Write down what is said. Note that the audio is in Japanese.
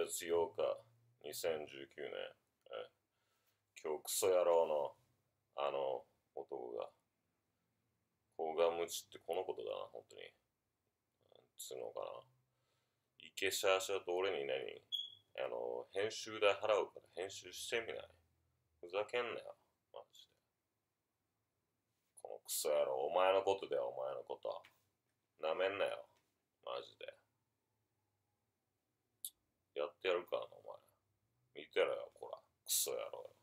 月8日、2019年。今日クソ野郎の男が、コガムチってこのことだな、本当に。つうのかな。イケシャーシャーと俺に編集代払うから編集してみない。ふざけんなよ、マジで。このクソ野郎、お前のことだよ、お前のこと。なめんなよ、マジで。やってやるからな、お前。見てろよ、こら。クソ野郎よ。